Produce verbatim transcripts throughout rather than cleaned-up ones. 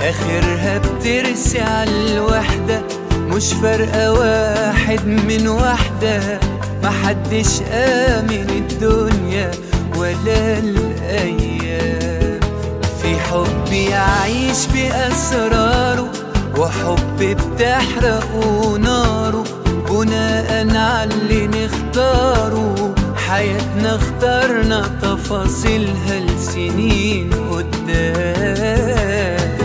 آخرها بترسي عالوحدة، مش فارقة واحد من واحدة. محدش آمن الدنيا ولا الأيام، في حب يعيش بأسراره وحب بتحرقه ناره، بناء على اللي نختاره. حياتنا اخترنا تفاصيلها لسنين قدام.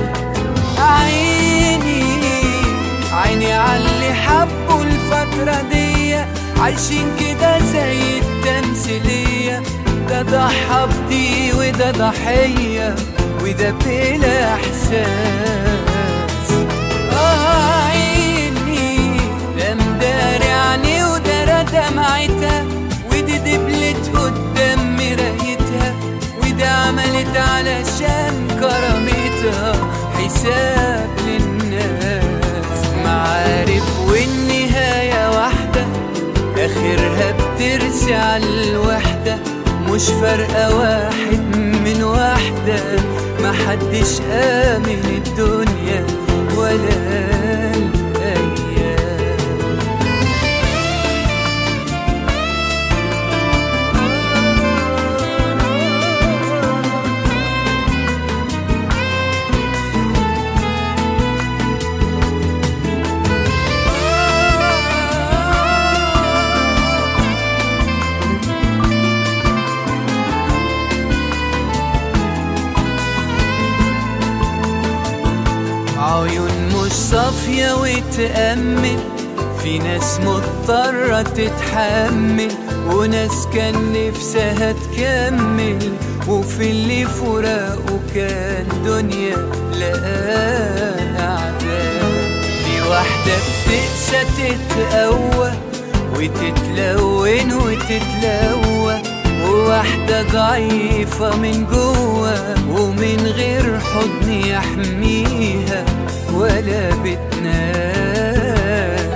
عيني عيني عاللي حبوا الفترة دي، عايشين كده زي التمثيلية. ده ضحى بدي وده ضحية وده بلا احساس. آه عيني ده مداري عني ودارى دمعتها، ودي دبلت قدام مرايتها، ودي عملت علشان كرامتها حساب للناس. معارف والنهاية واحدة، آخرها بترسي عالوحدة، مش فارقة واحد من واحدة. محدش آمن الدنيا ولا الأيام. عيون مش صافية وتأمل، في ناس مضطرة تتحمل، وناس كان نفسها تكمل، وفي اللي فراقه كان دنيا لقاه أعداء. في واحدة بتقسى تتقوى وتتلون وتتلوى، وواحدة ضعيفة من جوه ومن غير حضن يحميها ولا بتنام.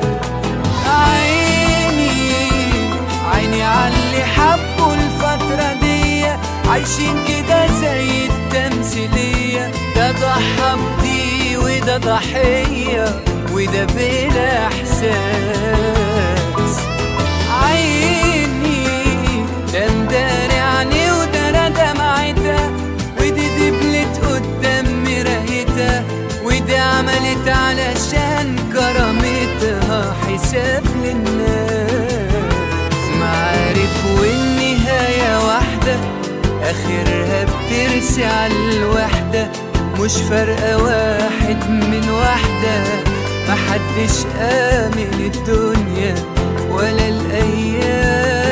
عيني عيني عاللي حبوا الفترة دي، عايشين كده زي التمثيلية. ده ضحى بدي وده ضحية وده بلا احساس. عيني ده مداري عني ودارى دمعتها، ودي دبلت قدام مرايتها، ودي عملت علشان كرامتها حساب للناس. معارف والنهاية واحدة، آخرها بترسي عالوحدة، مش فارقة واحد من واحدة. محدش آمن الدنيا ولا الأيام.